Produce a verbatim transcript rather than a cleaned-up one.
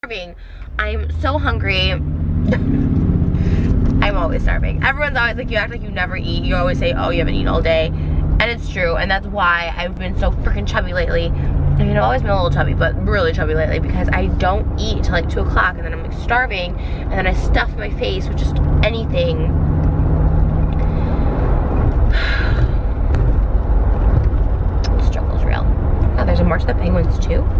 I'm so hungry. I'm always starving. Everyone's always like, you act like you never eat. You always say, oh, you haven't eaten all day. And it's true, and that's why I've been so freaking chubby lately. I mean, I've always been a little chubby, but really chubby lately, because I don't eat till like two o'clock, and then I'm like starving, and then I stuff my face with just anything. The struggle's real. Oh, there's a March of the Penguins too.